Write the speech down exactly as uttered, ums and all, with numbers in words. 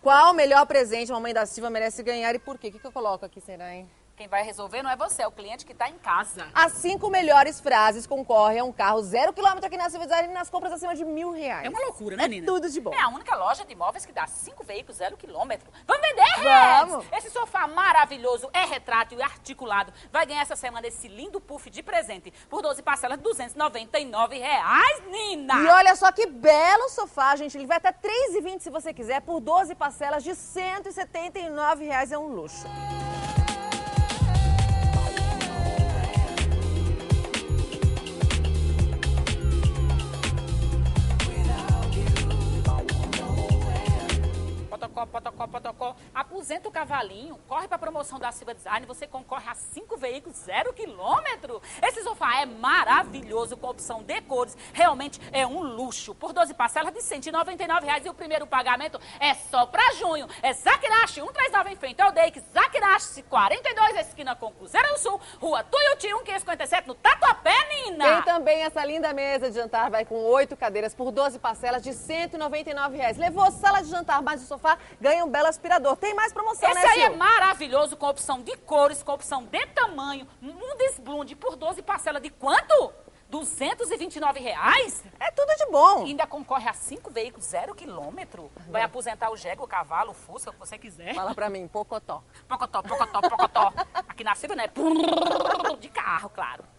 Qual o melhor presente a mamãe da Silva merece ganhar e por quê? O que, que eu coloco aqui, será, hein? Quem vai resolver não é você, é o cliente que está em casa. As cinco melhores frases concorrem a um carro zero quilômetro aqui na Silva Design nas compras acima de mil reais. É uma loucura, né, é Nina? Tudo de bom. É a única loja de imóveis que dá cinco veículos zero quilômetro. Vamos vender, Vamos! Reds? Esse sofá maravilhoso, é retrátil e articulado. Vai ganhar essa semana esse lindo puff de presente por doze parcelas de duzentos e noventa e nove reais, Nina! E olha só que belo sofá, gente. Ele vai até três e vinte se você quiser, por doze parcelas de cento e setenta e nove reais. É um luxo. Potocó, potocó, potocó. Aposenta o cavalinho, corre pra promoção da Silva Design, você concorre a cinco veículos zero quilômetro. Esse sofá é maravilhoso, com opção de cores, realmente é um luxo. Por doze parcelas de cento e noventa e nove reais e o primeiro pagamento é só pra junho. É Zakirache, cento e trinta e nove em frente ao Dake, Zakirache quarenta e dois, esquina com Cruzeiro do Sul, Rua Tuiuti, um quinhentos e cinquenta e sete, no Tatuapé, Nina. Tem também essa linda mesa de jantar, vai com oito cadeiras por doze parcelas de cento e noventa e nove reais. Levou sala de jantar mais o sofá, ganha um belo aspirador. Tem mais promoção, Esse né, aí é Sil? maravilhoso, com opção de cores, com opção de tamanho. Um desblonde por doze parcelas de quanto? duzentos e vinte e nove reais? É tudo de bom. E ainda concorre a cinco veículos zero quilômetro. Vai aposentar o jegue, o cavalo, o fusca, o que você quiser. Fala pra mim, pocotó. Pocotó, pocotó, pocotó. Aqui na Silva, né? De carro, claro.